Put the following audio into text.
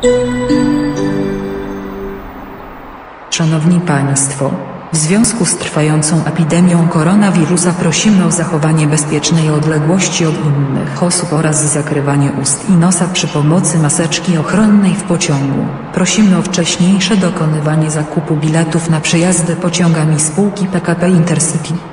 Szanowni Państwo, w związku z trwającą epidemią koronawirusa prosimy o zachowanie bezpiecznej odległości od innych osób oraz zakrywanie ust i nosa przy pomocy maseczki ochronnej w pociągu. Prosimy o wcześniejsze dokonywanie zakupu biletów na przejazdy pociągami spółki PKP Intercity.